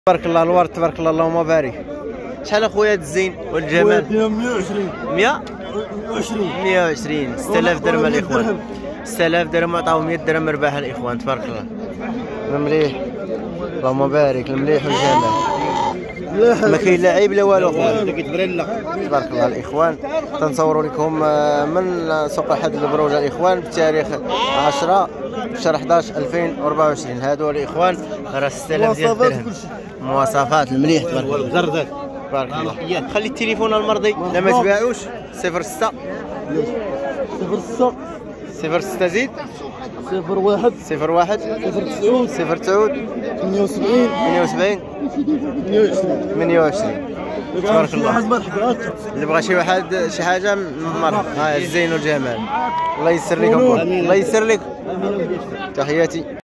تبارك الله الورد، تبارك الله، اللهم بارك. شحال اخويا هاد الزين والجمال؟ 120 120 6000 درهم الاخوان. 6000 درهم عطاو 100 درهم رباح الاخوان. تبارك الله المليح، اللهم بارك، المليح والجمال. ما كاين لا عيب لا والو اخويا. تبارك الله الاخوان. تنصوروا لكم من سوق احد البروجه الاخوان بتاريخ 10 شهر 11 2024. هادو الاخوان راه 6000 ديال الدرهم. مواصفات المليح تبارك الله. تبارك الله. خلي التليفون المرضي لا ما تباعوش. 06 06 زيد 01 09 78 28. تبارك الله. اللي بغى شي واحد شي حاجه مرحبا. ها الزين والجمال. الله يسر لكم، الله يسر لكم. تحياتي.